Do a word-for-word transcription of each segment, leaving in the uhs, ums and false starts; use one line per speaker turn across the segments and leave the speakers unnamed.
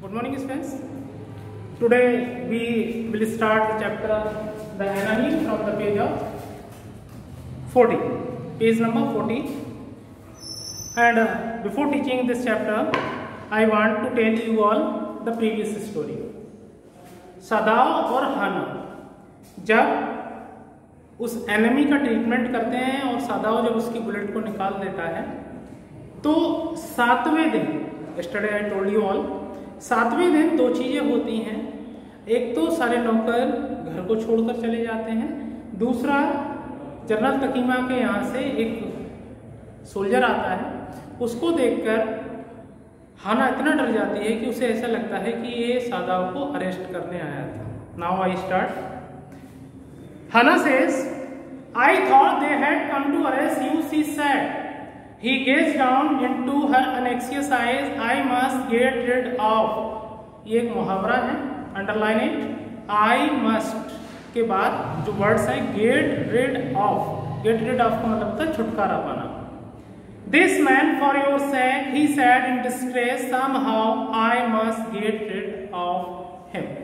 Good morning, students. Today we will start the chapter The Enemy from the page of forty, page number forty. And uh, before teaching this chapter, I want to tell you all the previous story. सदाव और हाना जब उस enemy का treatment करते हैं और सदाव जब उसकी bullet को निकाल देता है तो सातवें दिन, yesterday I told you all, सातवें दिन दो चीजें होती हैं। एक तो सारे नौकर घर को छोड़कर चले जाते हैं, दूसरा जनरल तकीमा के यहाँ से एक सोल्जर आता है, उसको देखकर हाना इतना डर जाती है कि उसे ऐसा लगता है कि ये सादाव को अरेस्ट करने आया था। Now I start. Hannah says, I thought they had come to arrest you, she said. He gazed down into her anxious eyes. I must get rid of. ये एक मुहावरा है, अंडरलाइन इट। I must के बाद जो words है get rid of, get rid of का मतलब होता है छुटकारा पाना। This man for your sake, he said in distress, somehow I must get rid of him.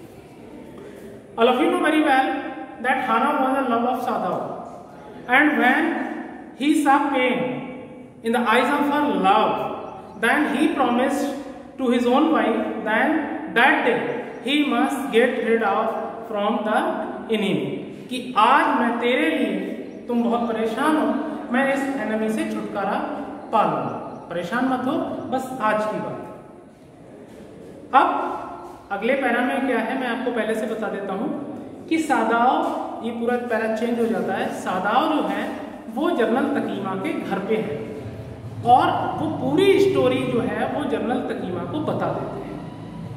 All of you know very well that Hana was the love of Sadav, and when he saw pain in the eyes of her love, then he promised to his own wife then that day he must get rid of from the enemy, कि आज मैं तेरे लिए, तुम बहुत परेशान हो, मैं इस एनिमी से छुटकारा पा लूंगा, परेशान मत हो, बस आज की बात। अब अगले पैरा में क्या है मैं आपको पहले से बता देता हूं कि सादाव, ये पूरा पैरा चेंज हो जाता है। सादाव जो है वो जनरल तकीमा के घर पे है और वो पूरी स्टोरी जो है वो जनरल तकीमा को बता देते हैं।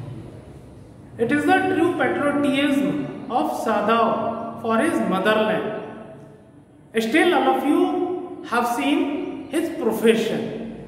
It is the true patriotism of Sadao for his motherland. Still all of you have seen his profession.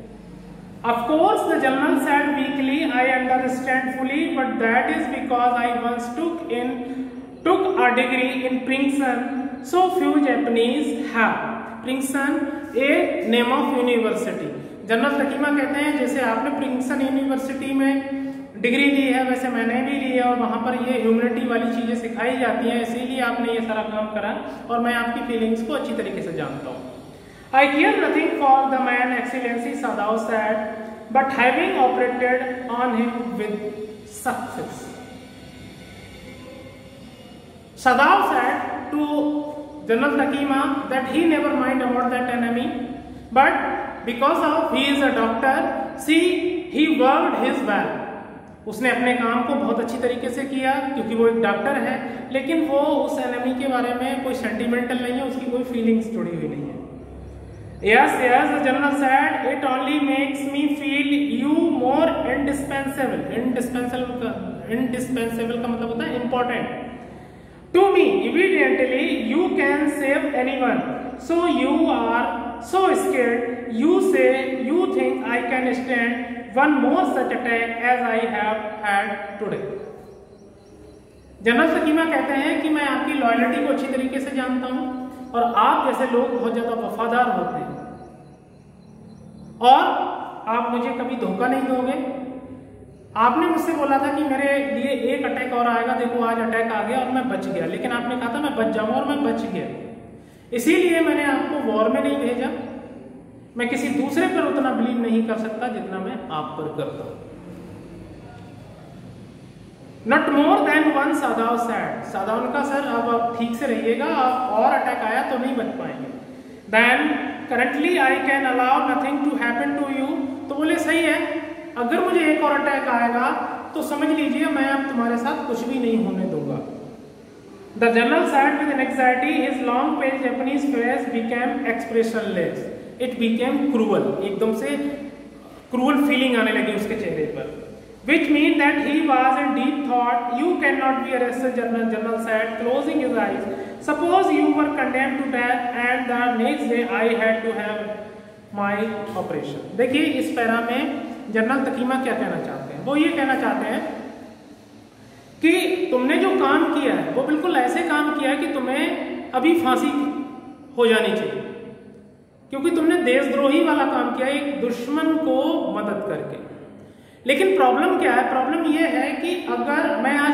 Of course the general said weakly, I understand fully, but that is because I once took in took a degree in Princeton, so few Japanese have. Princeton a name of university. General Takima कहते हैं जैसे आपने Princeton university में degree ली है वैसे मैंने भी ली है और वहां पर ये ह्यूमैनिटी वाली चीजें सिखाई जाती हैं, इसीलिए आपने ये सारा काम करा और मैं आपकी फीलिंग्स को अच्छी तरीके से जानता हूँ। I care nothing for the man excellency Sadao said, but having operated on him with success. Sadao said to General Takima that he never mind about that enemy, but because of he is a doctor, see he worked his well. उसने अपने काम को बहुत अच्छी तरीके से किया क्योंकि वो एक डॉक्टर है, लेकिन वो उस एनिमी के बारे में कोई सेंटिमेंटल नहीं है, उसकी कोई फीलिंग्स जुड़ी हुई नहीं है। Yes, yes, the general said, it only makes me feel you more indispensable. Indispensable का indispensable का मतलब होता है important. To me, evidently, you can save anyone. So you are so scared. You say you think I can stand one more such attack as I have had today. General Takima कहते हैं कि मैं आपकी loyalty को अच्छी तरीके से जानता हूं और आप जैसे लोग बहुत ज्यादा वफादार होते हैं और आप मुझे कभी धोखा नहीं दोगे। आपने मुझसे बोला था कि मेरे लिए एक अटैक और आएगा, देखो आज अटैक आ गया और मैं बच गया, लेकिन आपने कहा था मैं बच जाऊंगा और मैं बच गया, इसीलिए मैंने आपको वॉर में नहीं भेजा। मैं किसी दूसरे पर उतना बिलीव नहीं कर सकता जितना मैं आप पर करता हूं। Not more than one Sadao said. Sadao का सर अब आप ठीक से रहिएगा, आप और अटैक आया तो नहीं बच पाएंगे। Then currently I can allow nothing to happen to you. तो बोले सही है, अगर मुझे एक और अटैक आएगा तो समझ लीजिए मैं अब तुम्हारे साथ कुछ भी नहीं होने दूंगा। The general said with anxiety, his long pale Japanese face became expressionless, it became cruel. एकदम से क्रूअल फीलिंग आने लगी उसके चेहरे पर, which mean that he was in deep thought. You cannot be arrested, general general said, closing his eyes. Suppose you were condemned to death and the next day I had to have my operation. देखिए इस para में general तकीमा क्या कहना चाहते हैं, वो ये कहना चाहते हैं कि तुमने जो काम किया है वो बिल्कुल ऐसे काम किया है कि तुम्हें अभी फांसी हो जानी चाहिए, क्योंकि तुमने देशद्रोही वाला काम किया, एक दुश्मन को मदद करके। लेकिन प्रॉब्लम क्या है, प्रॉब्लम ये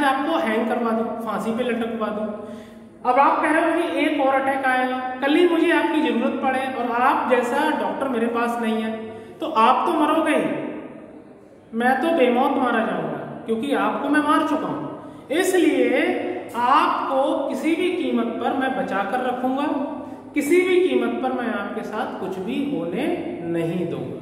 आपको हैंग करवा दूं, फांसी पे लटकवा दूं। अब आप कह रहे हो कि एक और अटैक आएगा, कल ही मुझे आपकी जरूरत पड़े और आप जैसा डॉक्टर मेरे पास नहीं है, तो आप तो मरोगे ही, मैं तो बेमौत मारा जाऊंगा, क्योंकि आपको मैं मार चुका हूं। इसलिए आपको किसी भी कीमत पर मैं बचा कर रखूंगा, किसी भी कीमत पर मैं आपके साथ कुछ भी होने नहीं दूंगा।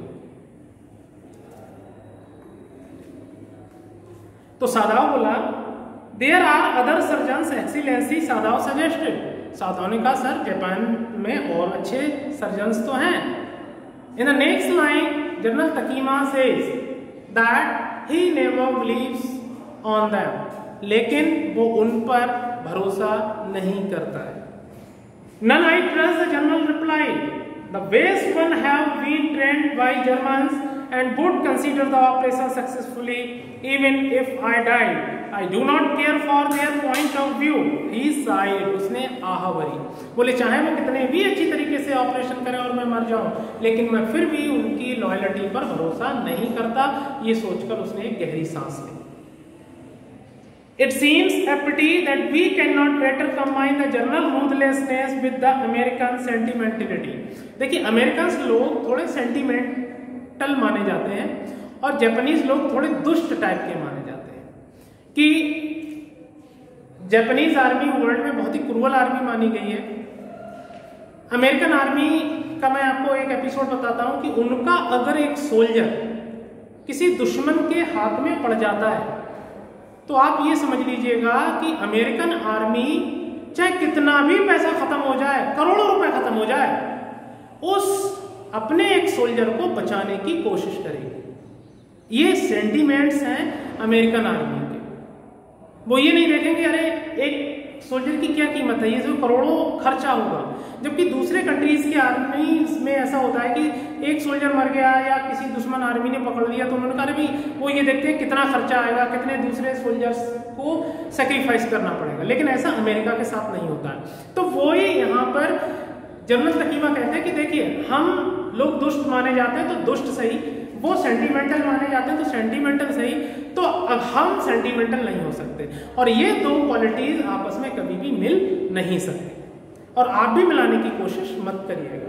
तो सादाव बोला, there are other surgeons excellency, Sadao suggested. Sadao ने कहा, सर जापान में और अच्छे सर्जन्स तो हैं। In the next line general Takima says that he never believes on them, लेकिन वो उन पर भरोसा नहीं करता है। None I trust, the general replied. The best one have been trained by Germans and would consider the operation successfully even if I died. I do not care for their point of view. He sighed. उसने आह भरी, बोले चाहे वो कितने भी अच्छी तरीके से ऑपरेशन करें और मैं मर जाऊं, लेकिन मैं फिर भी उनकी लॉयल्टी पर भरोसा नहीं करता। ये सोचकर उसने एक गहरी सांस ली। It seems a pity that we cannot better combine the general ruthlessness with the American sentimentality. देखिए, अमेरिकन लोग थोड़े सेंटिमेंटल माने जाते हैं और जापानीज लोग थोड़े दुष्ट टाइप के माने जाते हैं। कि जापानीज आर्मी वर्ल्ड में बहुत ही क्रूअल आर्मी मानी गई है। अमेरिकन आर्मी का मैं आपको एक एपिसोड बताता हूं कि उनका अगर एक सोल्जर किसी दुश्मन के हाथ में पड़ जाता है तो आप ये समझ लीजिएगा कि अमेरिकन आर्मी चाहे कितना भी पैसा खत्म हो जाए, करोड़ों रुपए खत्म हो जाए, उस अपने एक सोल्जर को बचाने की कोशिश करेगी। ये सेंटीमेंट्स हैं अमेरिकन आर्मी के। वो ये नहीं देखेंगे अरे एक सोल्जर की क्या कीमत है, ये जो करोड़ों खर्चा होगा। जबकि दूसरे कंट्रीज के आर्मी में ऐसा होता है कि एक सोल्जर मर गया या किसी दुश्मन आर्मी ने पकड़ लिया तो उन्होंने कहा भाई वो ये देखते हैं कितना खर्चा आएगा, कितने दूसरे सोल्जर्स को सेक्रीफाइस करना पड़ेगा। लेकिन ऐसा अमेरिका के साथ नहीं होता है। तो वो ही यहाँ पर जनरल तकीमा कहते हैं कि देखिए, हम लोग दुष्ट माने जाते हैं तो दुष्ट सही, वो सेंटिमेंटल माने जाते हैं तो सेंटिमेंटल सही, तो अब हम सेंटिमेंटल नहीं हो सकते। और ये दो क्वालिटीज आपस में कभी भी मिल नहीं सकती, और आप भी मिलाने की कोशिश मत करिएगा।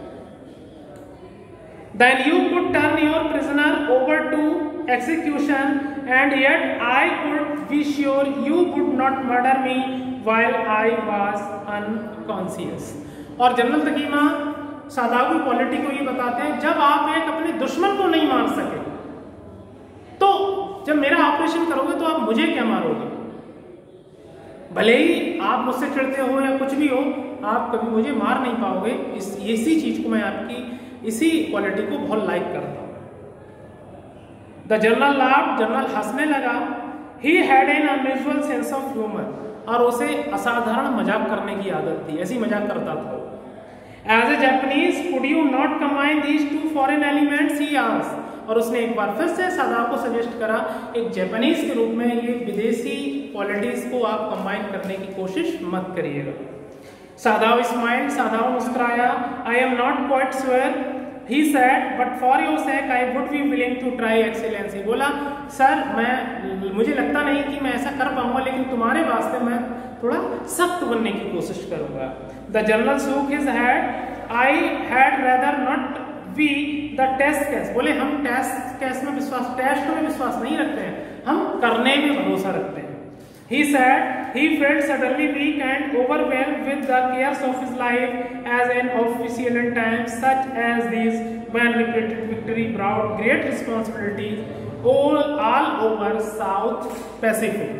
Then you could turn your prisoner over to execution, and yet I could be sure you would not murder me while I was unconscious. और जनरल तकीमा सादाव की क्वालिटी को ये बताते हैं, जब आप एक अपने दुश्मन को नहीं मार सके तो जब मेरा ऑपरेशन करोगे तो आप मुझे क्या मारोगे। भले ही आप मुझसे चिढ़ते हो या कुछ भी हो, आप कभी मुझे मार नहीं पाओगे। इस इसी चीज को मैं आपकी इसी क्वालिटी को बहुत लाइक करता हूं। द जनरल लाफ्ड, जनरल हंसने लगा। He had an unusual sense of humour, और उसे असाधारण मजाक करने की आदत थी, ऐसी मजाक करता था। As a Japanese, could you not combine these two foreign elements? He asked. और उसने एक बार फिर से सादाव को सजेस्ट करा, एक जापानीज के रूप में ये विदेशी क्वालिटीज को आप कंबाइन करने की कोशिश मत करिएगा। सादाव स्माइल्ड, सादाव मुस्कुराया। I am not quite sure, he said, but for your sake I would be willing to try excellency. बोला, सर मैं मुझे लगता नहीं कि मैं ऐसा कर पाऊंगा, लेकिन तुम्हारे वास्ते मैं थोड़ा सख्त बनने की कोशिश करूंगा। The general shook his head. I had rather not be the test case. बोले हम टेस्ट केस में विश्वास, टेस्ट में विश्वास नहीं रखते हैं, हम करने में भरोसा रखते हैं। He said he felt suddenly weak and overwhelmed with the cares of his life as an official in times such as these, when repeated victory brought great responsibilities all, all over South Pacific.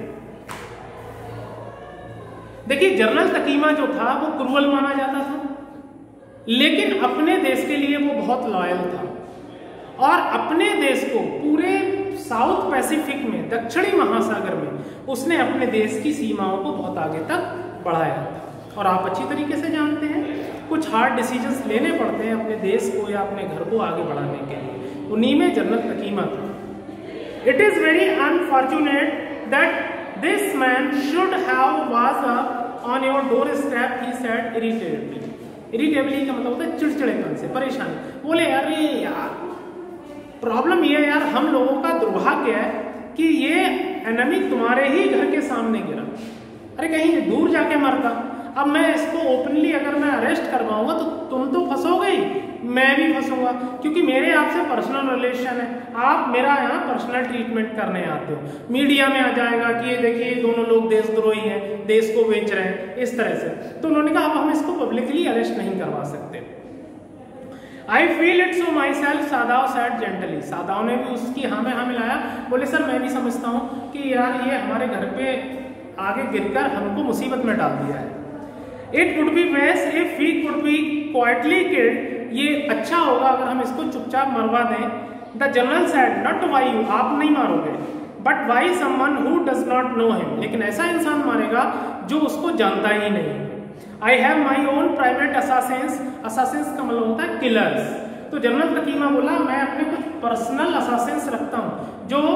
देखिए, general Takima जो था वो cruel माना जाता था, लेकिन अपने देश के लिए वो बहुत लॉयल था, और अपने देश को पूरे साउथ पैसिफिक में, दक्षिणी महासागर में, उसने अपने देश की सीमाओं को बहुत आगे तक बढ़ाया था। और आप अच्छी तरीके से जानते हैं, कुछ हार्ड डिसीजंस लेने पड़ते हैं अपने देश को या अपने घर को आगे बढ़ाने के लिए, उन्हीं में जनरल तकीमा था। It is very unfortunate that this man should have was up on your doorstep, he said irritably. irritably का मतलब होता है चिड़चिड़ेपन से, परेशानी। बोले अरे यार, प्रॉब्लम ये है यार, हम लोगों का दुर्भाग्य है कि ये एनिमी तुम्हारे ही घर के सामने गिरा, अरे कहीं दूर जाके मरता। अब मैं इसको ओपनली अगर मैं अरेस्ट करवाऊंगा तो तुम तो फंसोगे ही, मैं भी फंसूंगा, क्योंकि मेरे आपसे पर्सनल रिलेशन है। आप मेरा यहाँ पर्सनल ट्रीटमेंट करने आते हो, मीडिया में आ जाएगा कि ये देखिए दोनों लोग देशद्रोही हैं, देश को बेच रहे हैं, इस तरह से। तो उन्होंने कहा अब हम इसको पब्लिकली अरेस्ट नहीं करवा सकते। I feel it so myself, Sadao said gently. Sadao ने भी उसकी हाँ में हाँ मिलाया, बोले सर मैं भी समझता हूँ कि यार ये हमारे घर पे आगे गिरकर हमको मुसीबत में डाल दिया है। It would be best if he could be quietly killed, ये अच्छा होगा अगर हम इसको चुपचाप मरवा दें। The general said not why you, आप नहीं मारोगे, but why someone who does not know him, लेकिन ऐसा इंसान मारेगा जो उसको जानता ही नहीं। I have my own private assassins, assassins का मतलब होता है किलर्स। तो जनरल तकीमा बोला मैं अपने कुछ पर्सनल असासिन्स रखता हूं जो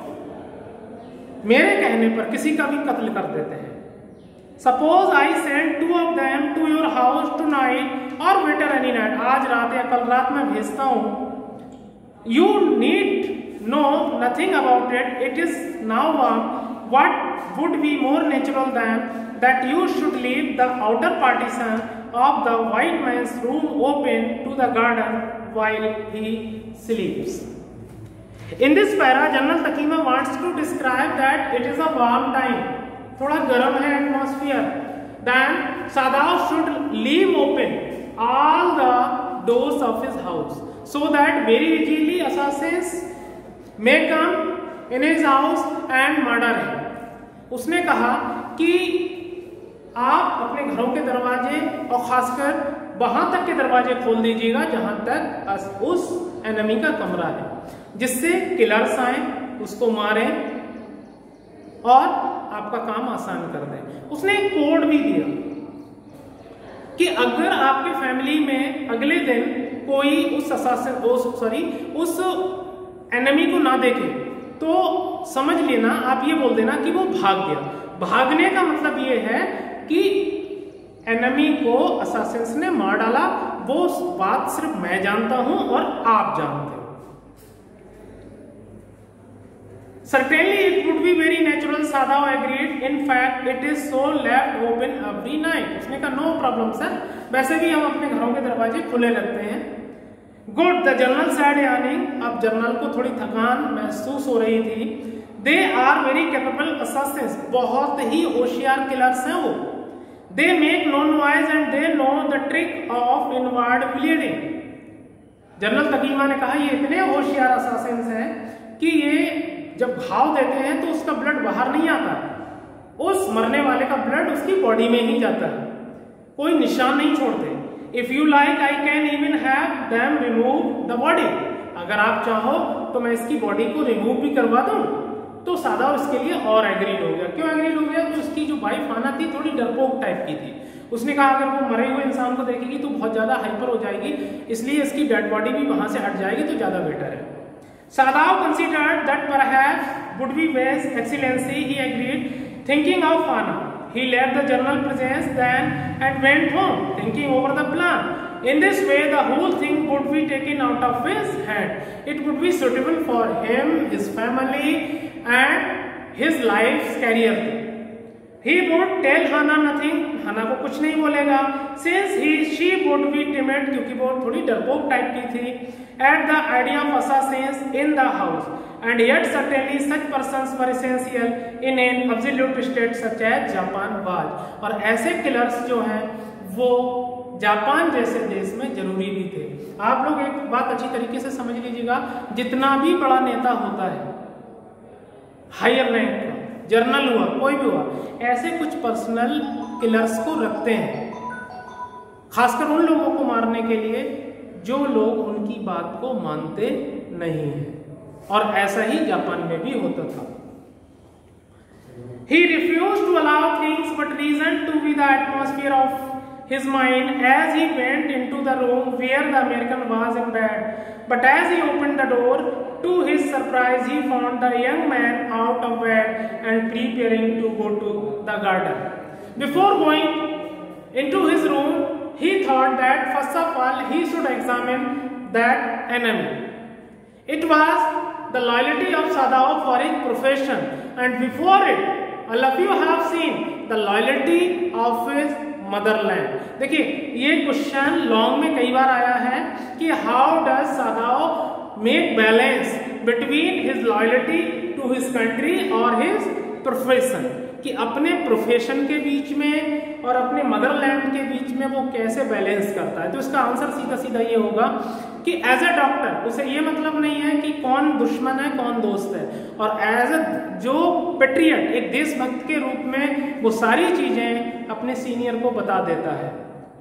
मेरे कहने पर किसी का भी कत्ल कर देते हैं। Suppose I send two of them to your house tonight और बेटर एनी नाइट, आज रात या कल रात में भेजता हूं। You need know nothing about it, it is now warm. What would be more natural than that you should leave the outer partition of the white man's room open to the garden while he sleeps. In this para, General Takima wants to describe that it is a warm time, थोड़ा गर्म है atmosphere. Then Sadav should leave open all the doors of his house so that very easily assassins may come in his house and murder him. उसने कहा कि आप अपने घरों के दरवाजे और खासकर वहां तक के दरवाजे खोल दीजिएगा जहां तक उस एनिमी का कमरा है, जिससे किलर्स आए, उसको मारें और आपका काम आसान कर दें। उसने एक कोड भी दिया कि अगर आपके फैमिली में अगले दिन कोई उस असासिन सॉरी उस एनिमी को ना देखे तो समझ लेना, आप ये बोल देना कि वो भाग गया। भागने का मतलब ये है कि एनिमी को असासिन्स ने मार डाला, वो बात सिर्फ मैं जानता हूं और आप जानते हो। Certainly it would be very natural, Sadav agreed. In fact, it is so left open every night. उसने कहा no problem sir, वैसे भी हम अपने घरों के दरवाजे खुले रखते हैं। Good, the general said yawning. अब जनरल को थोड़ी थकान महसूस हो रही थी। They are very capable assassins. बहुत ही होशियार किलर्स हैं वो। They make no noise and they know the trick of inward bleeding. General Takima ने कहा ये इतने होशियार असासिन्स हैं कि ये जब घाव देते हैं तो उसका ब्लड बाहर नहीं आता, उस मरने वाले का ब्लड उसकी बॉडी में ही जाता है, कोई निशान नहीं छोड़ते। If you like I can even have them remove the body, अगर आप चाहो तो मैं इसकी बॉडी को रिमूव भी करवा दूं। तो सादाव इसके लिए और एग्रीड हो गया। क्यों एग्रीड हो गया? तो उसकी जो वाइफ आना थी थोड़ी डरपोक टाइप की थी। उसने कहा अगर वो मरे हुए इंसान को देखेगी तो बहुत ज्यादा हाइपर हो जाएगी, इसलिए इसकी डेड बॉडी भी वहां से हट जाएगी तो ज्यादा बेटर है। Sadav considered that perhaps would be best. Excellency, he agreed. Thinking of Fana, he left the general presence then and went home, thinking over the plan. In this way, the whole thing would be taken out of his hand. It would be suitable for him, his family, and his life's career. He would tell Hana nothing. Hana को कुछ नहीं बोलेगा. Since he she would be timid, क्योंकि वो थोड़ी डरपोक type की थी. At the idea of assassins in the house, and yet certainly such persons were essential in an absolute state such as Japan was. और ऐसे किलर्स जो हैं वो जापान जैसे देश में जरूरी भी थे। आप लोग एक बात अच्छी तरीके से समझ लीजिएगा, जितना भी बड़ा नेता होता है, हायर रैंक का, जर्नल हुआ, कोई भी हुआ, ऐसे कुछ पर्सनल किलर्स को रखते हैं, खासकर उन लोगों को मारने के लिए जो लोग उनकी बात को मानते नहीं हैं। और ऐसा ही जापान में भी होता था। He refused to allow things but reasoned to be the atmosphere of his mind as he went into the room where the American was in bed. But as he opened the door, to his surprise, he found the young man out of bed and preparing to go to the garden. Before going into his room, he thought that first of all he should examine that enemy. It was the loyalty of Sadao for his profession, and before it, all of you have seen the loyalty of his motherland. देखिए ये question long में कई बार आया है कि how does Sadao make balance between his loyalty to his country और his profession, कि अपने प्रोफेशन के बीच में और अपने मदरलैंड के बीच में वो कैसे बैलेंस करता है। तो इसका आंसर सीधा सीधा ये होगा कि एज ए डॉक्टर उसे ये मतलब नहीं है कि कौन दुश्मन है कौन दोस्त है, और एज ए जो पेट्रियट एक देशभक्त के रूप में वो सारी चीजें अपने सीनियर को बता देता है।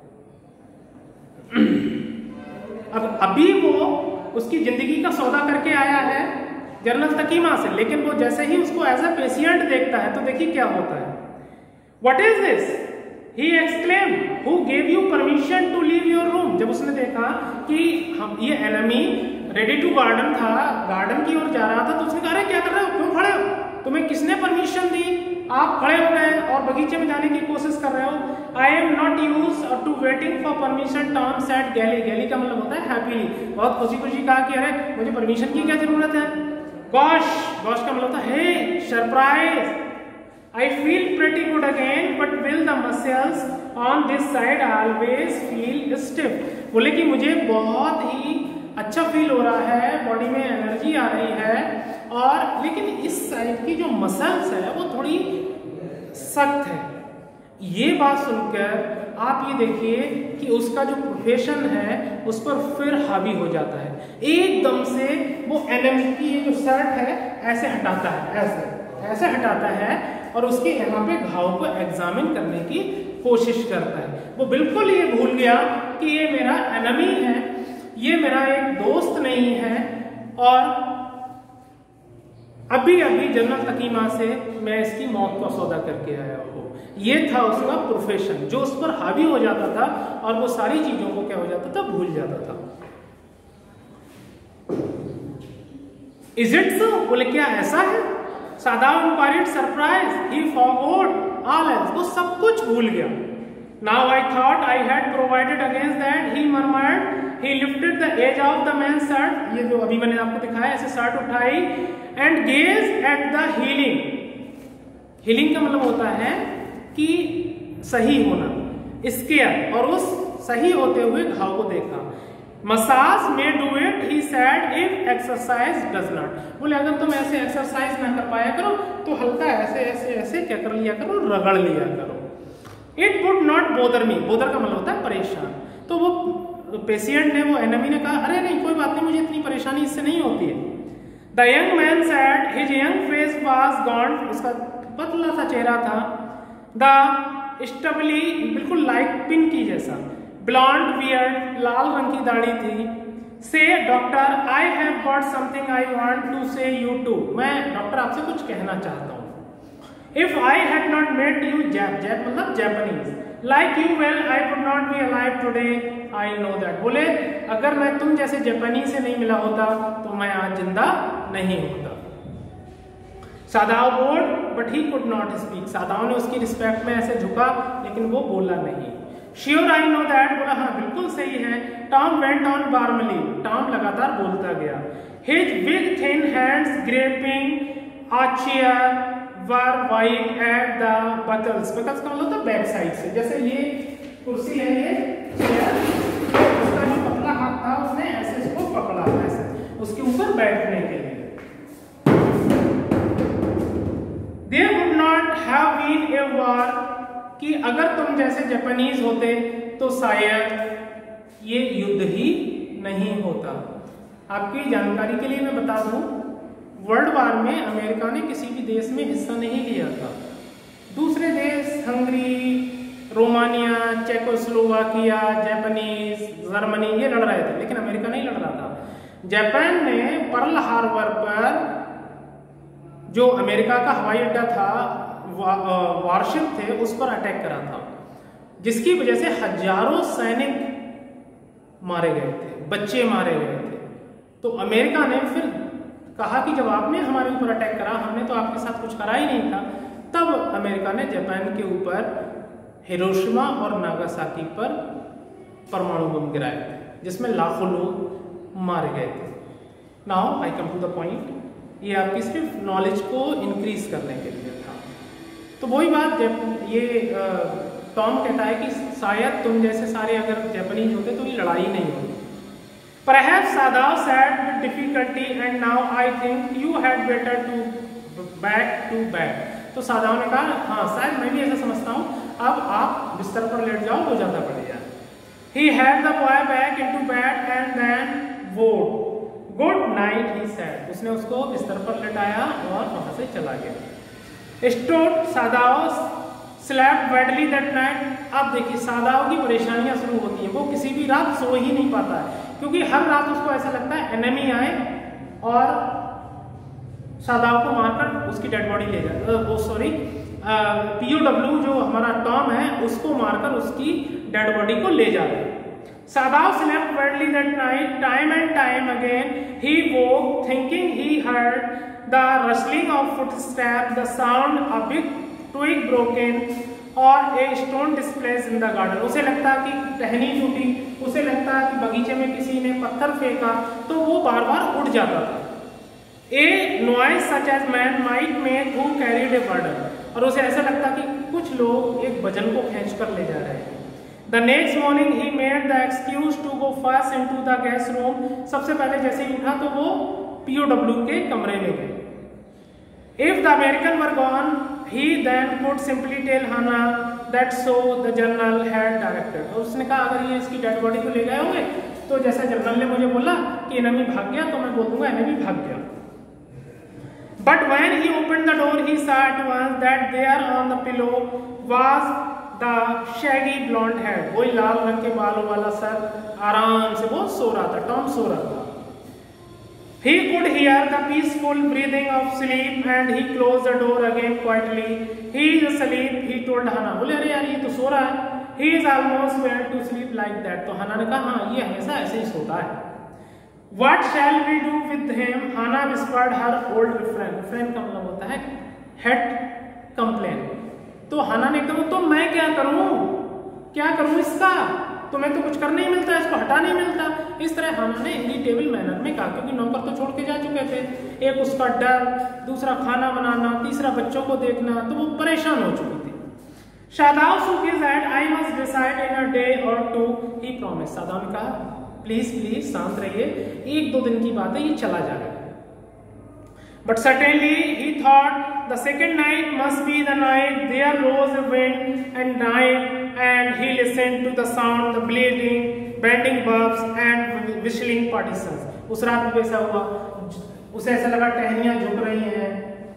अब अभी वो उसकी जिंदगी का सौदा करके आया है जनरल तकीमा से, लेकिन वो जैसे ही उसको एज ए पेशिएंट देखता है तो देखिए क्या होता है। What is this, he exclaim, who gave you permission to leave your room. जब उसने देखा कि हम ये एनिमी रेडी टू गार्डन था, गार्डन की ओर जा रहा था, तो उसने कहा अरे क्या कर रहे हो, क्यों खड़े हो, तुम्हें किसने परमिशन दी, आप खड़े हो गए और बगीचे में जाने की कोशिश कर रहे हो। I am not use to waiting for permission, Tom said gaily, gaily का मतलब होता है हैप्पीली, बहुत खुशी खुशी कहा कि अरे मुझे परमिशन की क्या जरूरत है। गॉश, गॉश का मतलब होता है hey, surprise, I feel pretty good again, but will the muscles on this side always feel stiff? बोले कि मुझे बहुत ही अच्छा फील हो रहा है, बॉडी में एनर्जी आ रही है, और लेकिन इस साइड की जो मसल्स है वो थोड़ी सख्त है। ये बात सुनकर आप ये देखिए कि उसका जो प्रोफेशन है उस पर फिर हावी हो जाता है, एकदम से वो एनिमी की ये जो शर्ट है ऐसे हटाता है, ऐसे ऐसे हटाता है और उसके यहाँ पे घाव को एग्जामिन करने की कोशिश करता है। वो बिल्कुल ये भूल गया कि ये मेरा एनिमी है, ये मेरा एक दोस्त नहीं है, और अभी अभी जनरल तकीमा से मैं इसकी मौत का सौदा करके आया हूँ। ये था उसका प्रोफेशन जो उस पर हावी हो जाता था और वो सारी चीजों को क्या हो जाता था, भूल जाता था। इज इट सो, बोले क्या ऐसा है। Sadao inquired surprise, he forgot all else, वो सब कुछ भूल गया। Now I thought I had provided against that, he murmured, he lifted the edge of the man's shirt, ये जो अभी मैंने आपको दिखाया, ऐसे शर्ट उठाई, and gazed at the healing। healing का मतलब होता है कि सही होना, स्केयर, और उस सही होते हुए घाव को देखा। मसाज में do it, he said, if exercise does not, बोले अगर तुम ऐसे एक्सरसाइज ना कर पाया करो तो हल्का ऐसे ऐसे ऐसे क्या कर लिया करो, रगड़ लिया करो। It would not bother me, bother का मतलब होता है परेशान। तो वो पेशिएंट ने, वो एनिमी ने कहा अरे नहीं कोई बात नहीं, मुझे इतनी परेशानी इससे नहीं होती है। The young man said, his young face was gaunt, उसका पतला सा चेहरा था। द स्टबली, बिल्कुल लाइक पिन की जैसा, ब्लॉन्ड बियर्ड, लाल रंग की दाढ़ी थी। Say doctor, I have got something I want to say you too, मैं डॉक्टर आपसे कुछ कहना चाहता हूँ। If I had not met you, Jap, Jap मतलब Japanese, like you well I would not be alive today, I know that, बोले अगर मैं तुम जैसे जापानी से नहीं मिला होता तो मैं आज जिंदा नहीं होता। Sadao bowed but he could not speak, Sadao ने उसकी रिस्पेक्ट में ऐसे झुका लेकिन वो बोला नहीं। श्योर आई नो दैट, बोला हाँ बिल्कुल सही है। Tom went on warmly, Tom लगातार बोलता गया। His big thin hands grasping a chair were white at the buckles, buckles का मतलब होता है बैक साइड से, जैसे ये कुर्सी है, ये चेयर, उसका जो पतला हाथ था उसने ऐसे इसको पकड़ा, ऐसे उसके ऊपर बैठने के लिए। There would not have been a war, कि अगर तुम जैसे जापानीज होते तो शायद ये युद्ध ही नहीं होता। आपकी जानकारी के लिए मैं बता दूं, वर्ल्ड वार में अमेरिका ने किसी भी देश में हिस्सा नहीं लिया था। दूसरे देश Hungary, Romania, Czechoslovakia, Japanese, Germany ये लड़ रहे थे, लेकिन अमेरिका नहीं लड़ रहा था। जापान ने पर्ल हार्बर पर जो अमेरिका का हवाई अड्डा था, वा, वारशिप थे, उस पर अटैक करा था, जिसकी वजह से हजारों सैनिक मारे गए थे, बच्चे मारे गए थे। तो अमेरिका ने फिर कहा कि जब आपने हमारे ऊपर अटैक करा, हमने तो आपके साथ कुछ करा ही नहीं था। तब अमेरिका ने जापान के ऊपर हिरोशिमा और नागासाकी पर परमाणु बम गिराए थे, जिसमें लाखों लोग मारे गए थे। Now I come to the point. ये आपकी सिर्फ नॉलेज को इंक्रीज करने के लिए था। तो वही बात, जब ये टॉम कहता है कि शायद तुम जैसे सारे अगर जापानीज होते तो ये लड़ाई नहीं होती। Perhaps Sadao said with difficulty, and now I think you had better to back to bed. तो सादाव ने कहा हाँ शायद मैं भी ऐसा समझता हूँ, अब आप बिस्तर पर लेट जाओ तो ज़्यादा बढ़िया। He had the boy back into bed and then vowed good night he said. उसने उसको बिस्तर पर लेटाया और वहाँ से चला गया। Stood Sadao slept badly that night. अब देखिए सादाव की परेशानियां शुरू होती हैं, वो किसी भी रात सो ही नहीं पाता है, क्योंकि हर रात उसको ऐसा लगता है एनिमी आए और सादाव को मारकर उसकी डेड बॉडी ले जाए, वो सॉरी पीओडब्ल्यू जो हमारा टॉम है उसको मारकर उसकी डेड बॉडी को ले जा रहे हैं। सादाव slept badly that night. Time and time again he woke thinking he heard the rustling of footsteps, the sound a big twig broken और a stone displace in the garden. उसे लगता कि टहनी टूटी, उसे लगता कि बगीचे में किसी ने पत्थर फेंका, तो वो बार बार उड़ जाता था। A noise such as man might make who carried a burden, और उसे ऐसा लगता कि कुछ लोग एक वजन को खींच कर ले जा रहे हैं। The next morning he made the excuse to go first into the guest room. सबसे पहले जैसे ही उठा तो वो पीओडब्ल्यू के कमरे में गए। If the American were gone, he then could simply tell Hannah that so the general had directed. और उसने कहा अगर ये इसकी डेड बॉडी को ले गए होंगे तो जैसा जनरल ने मुझे बोला कि एनिमी भाग गया, तो मैं बोल दूंगा एनिमी भाग गया। But when he opened the door, he saw at once that there on the pillow was the shaggy blonde head. वही लाल रंग के बालों वाला सर आराम से वो सो रहा था, टॉम सो रहा था। He could hear the peaceful breathing of sleep and he closed the door again quietly. He is asleep, he told Hannah. बोले अरे यार ये तो सो रहा है। He is almost well to sleep like that. तो हन्ना ने कहा हाँ ये हमेशा ऐसे ही सोता है। What shall we do with him? Hannah whispered her old refrain. Refrain का मतलब होता है head complaint. तो हन्ना ने कहा तो मैं क्या करूं, क्या करूं इसका, तुम्हें तो कुछ करने ही मिलता है, इसको हटा नहीं मिलता। इस तरह हन्ना ने इरिटेबल मैनर में कहा, क्योंकि नौकर तो छोड़ के जा चुके थे, एक उसका डर, दूसरा खाना बनाना, तीसरा बच्चों को देखना, तो वो परेशान हो चुकी थी। सादाव shook his head. I must decide in a day or two, he promised. सादाव ने कहा प्लीज प्लीज शांत रहिए, एक दो दिन की बात है, ये चला जाएगा। But certainly he thought the second night must be the night. There rose a wind and night, and he listened to the sound, the bleating, bending bulbs and whistling partisans. उस रात में ऐसा हुआ, उसे ऐसा लगा टहनियां झुक रही हैं,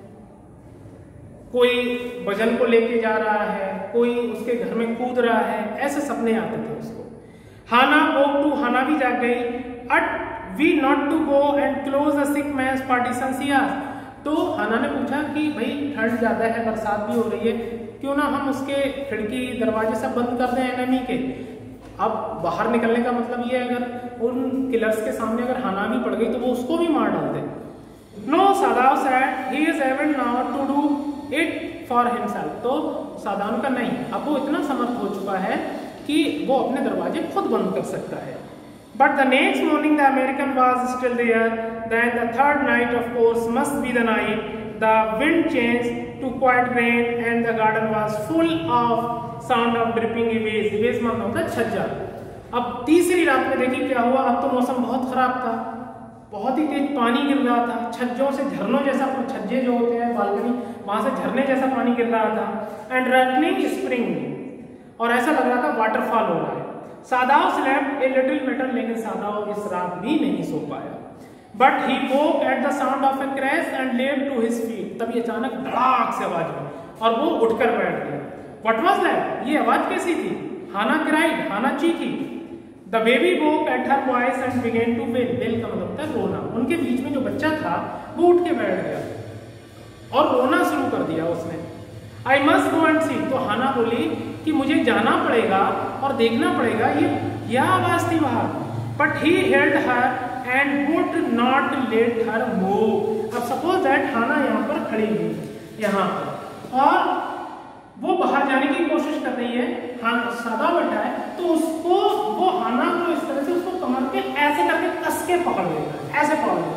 कोई वजन को लेके जा रहा है, कोई उसके घर में कूद रहा है, ऐसे सपने आते थे उसको। हाना woke to, हाना भी जाग गई। अट We not to go and close the sick man's partitions he asked. तो हाना ने पूछा कि भाई ठंड ज्यादा है, बरसात भी हो रही है, क्यों ना हम उसके खिड़की दरवाजे सब बंद कर दें एनिमी के। अब बाहर निकलने का मतलब ये है अगर उन किलर्स के सामने अगर हाना भी पड़ गई तो वो उसको भी मार डाल दे। No Sadao said he is able now to do it for himself. तो सादाव का नहीं, अब वो इतना समर्थ हो चुका है कि वो अपने दरवाजे खुद बंद कर सकता है। But the next morning the American was still there. Then the third night, of course, must be the night. The wind changed to quiet rain and the garden was full of sound of dripping waves. Waves मतलब होता है छज्जा। अब तीसरी रात में देखिए क्या हुआ। अब तो मौसम बहुत खराब था, बहुत ही तेज पानी गिर रहा था, छज्जों से झरनों जैसा, छज्जे जो होते हैं बालकनी, वहां से झरने जैसा पानी गिर रहा था। एंड रटनिंग स्प्रिंग, और ऐसा लग रहा था वाटरफॉल हो रहा है। Sadao slept a little better, लेकिन सादाव इस रात भी नहीं सो पाया। But he woke at the sound of a crash and led to his feet. तभी अचानक धड़ाक से आवाज हुई और वो उठकर बैठ गया। What was that? ये आवाज कैसी थी? हाना क्राइड, हाना चीखी। The baby woke at her voice and began to wail. Wail का मतलब होता है रोना। उनके बीच में जो बच्चा था वो उठ के बैठ गया और रोना शुरू कर दिया उसने। I must go and see. तो हाना बोली कि मुझे जाना पड़ेगा और देखना पड़ेगा ये क्या आवाज थी बाहर। But he held her and would not let her move. अब सपोज दैट हाना यहाँ पर खड़ी हुई यहाँ पर और वो बाहर जाने की कोशिश कर रही है, हाँ सादा बैठा है, तो उसको वो हाना को इस तरह से उसको कमर के ऐसे करके कस के पकड़ लेता है, ऐसे पकड़ लेता है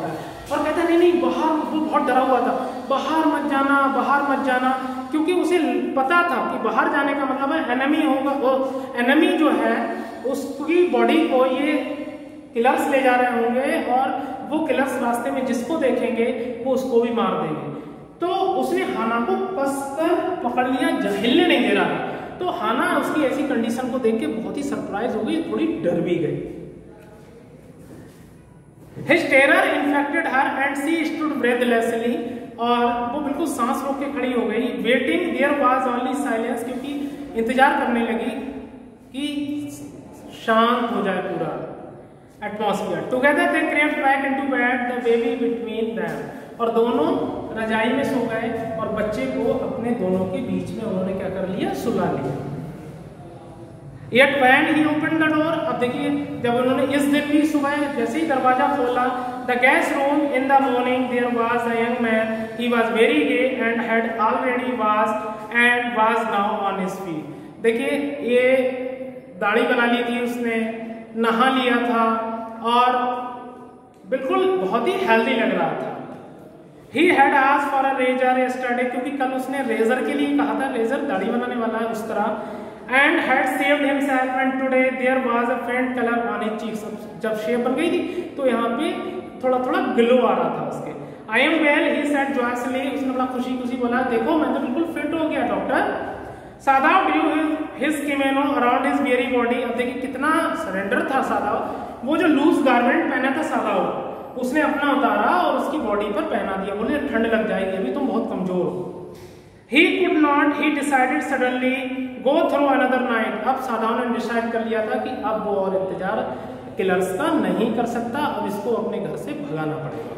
और कहता है नहीं नहीं बाहर, वो बहुत डरा हुआ था, बाहर मत जाना, बाहर मत जाना, क्योंकि उसे पता था कि बाहर जाने का मतलब है एनिमी होगा, वो एनिमी जो है उसकी बॉडी को ये किलर्स ले जा रहे होंगे और वो किलर्स रास्ते में जिसको देखेंगे वो उसको भी मार देंगे। तो उसने हाना को कसकर पकड़ लिया, हिलने नहीं दे रहा था। तो हाना उसकी ऐसी कंडीशन को देख के बहुत ही सरप्राइज हो गई, थोड़ी डर भी गई। His terror infected her and she stood breathlessly, और वो बिल्कुल सांस रोक के खड़ी हो गई। Waiting there was only silence, क्योंकि इंतजार करने लगी कि शांत हो जाए पूरा atmosphere. Together they crept back into bed, the baby between them, और दोनों रजाई में सो गए और बच्चे को अपने दोनों के बीच में उन्होंने क्या कर लिया, सुला लिया। Yet when he opened the door, अब देखिए जब उन्होंने इस दिन भी सुबह जैसे ही दरवाजा खोला, the guest room in the morning there was a young man, he was very gay and had already washed and was now on his feet। देखिए ये दाढ़ी बना ली थी उसने, नहा लिया था और बिल्कुल बहुत ही हेल्दी लग रहा था। He had asked for a razor yesterday, क्योंकि कल उसने रेजर के लिए कहा था, रेजर दाढ़ी बनाने वाला है उस तरह, and had shaved himself and today there was a faint color on his cheeks। जब शेव बन गई थी तो यहाँ पे थोड़ा थोड़ा ग्लो आ रहा था उसके। I am well, he said joyously, उसने बड़ा खुशी खुशी बोला, देखो मैं तो बिल्कुल फिट हो गया doctor. Sadao drew his kimono around his weary body। अब देखिए कितना सरेंडर था सादाव, वो जो लूज गारमेंट पहना था सादाव उसने अपना उतारा और उसकी बॉडी पर पहना दिया, बोले ठंड लग जाएगी, अभी तुम बहुत कमजोर हो। He could not, he decided suddenly go through another night। अब सादाव ने डिसाइड कर लिया था कि अब वो और इंतजार किलर्स का नहीं कर सकता, अब इसको अपने घर से भगाना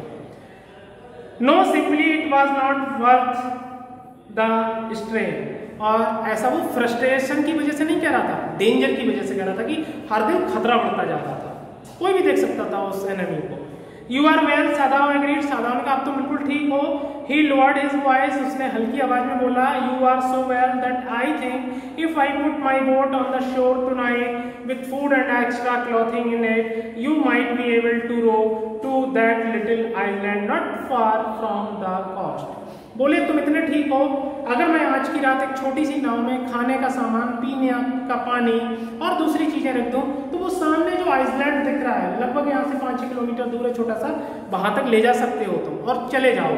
पड़ेगा। No, simply it was not worth the strain। और ऐसा वो फ्रस्ट्रेशन की वजह से नहीं कह रहा था, डेंजर की वजह से कह रहा था कि हर दिन खतरा बढ़ता जा रहा था, कोई भी देख सकता था उस एनिमी को। You are well, सादाव agreed, सादाव ने कहा आप तो बिल्कुल ठीक हो। He lowered his voice, उसने हल्की आवाज में बोला, You are so well that I think if I put my boat on the shore tonight with food and extra clothing in it, you might be able to row to that little island not far from the coast। बोले तुम इतने ठीक हो, अगर मैं आज की रात एक छोटी सी नाव में खाने का सामान, पीने का पानी और दूसरी चीजें रख दूं तो वो सामने जो आइसलैंड दिख रहा है लगभग यहाँ से पाँच छह किलोमीटर दूर है छोटा सा, वहां तक ले जा सकते हो तुम और चले जाओ।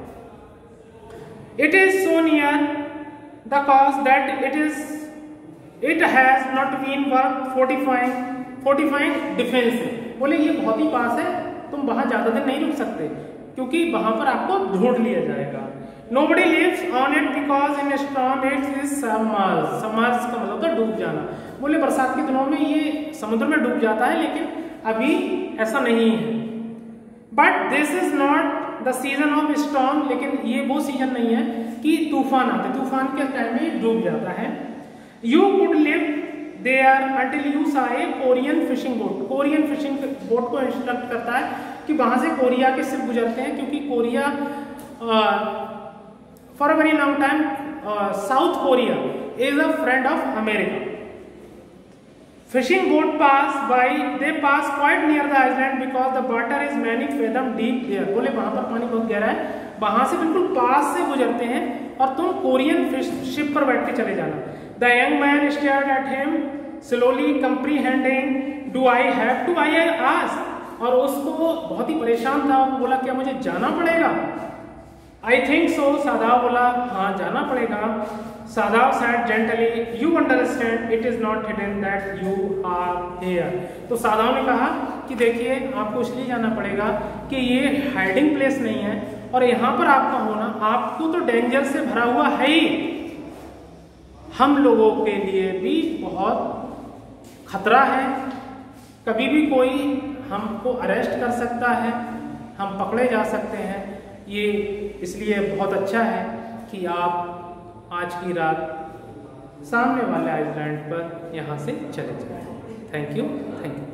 It is so near the cause that it is it has not been work fortifying fortifying defence. बोले ये बहुत ही पास है, तुम वहां ज्यादा दिन नहीं रुक सकते क्योंकि वहां पर आपको ढूंढ लिया जाएगा। Nobody lives on it because in a storm it is submerged। submerged का मतलब था डूब जाना। बोले बरसात के दिनों में ये समुद्र में डूब जाता है, लेकिन अभी ऐसा नहीं है। But this is not the season of storm, लेकिन ये वो सीजन नहीं है कि तूफान आते, तूफान के टाइम में डूब जाता है। You could live there until you saw a Korean fishing boat। Korean fishing boat को इंस्ट्रक्ट करता है कि वहां से कोरिया के शिप गुजरते हैं, क्योंकि Korea for a very long time uh, South Korea is a friend of America। Fishing boat pass by, they pass quite near the island because the water is many fathom deep there। बोले वहां पर पानी बहुत गहरा है, वहां से बिल्कुल पास से गुजरते हैं और तुम कोरियन फिश शिप पर बैठ के चले जाना। The young man stared at him slowly comprehending, do I have to, I asked। और उसको बहुत ही परेशान था, वो बोला क्या मुझे जाना पड़ेगा? I think so, सादाव बोला हाँ जाना पड़ेगा। सादाव said gently, you understand it is not hidden that you are here। तो सादाव ने कहा कि देखिए आपको इसलिए जाना पड़ेगा कि ये हाइडिंग प्लेस नहीं है और यहाँ पर आपका होना आपको तो डेंजर से भरा हुआ है ही, हम लोगों के लिए भी बहुत खतरा है, कभी भी कोई हमको अरेस्ट कर सकता है, हम पकड़े जा सकते हैं। ये इसलिए बहुत अच्छा है कि आप आज की रात सामने वाले आइलैंड पर यहाँ से चले जाएं। Thank you, thank you.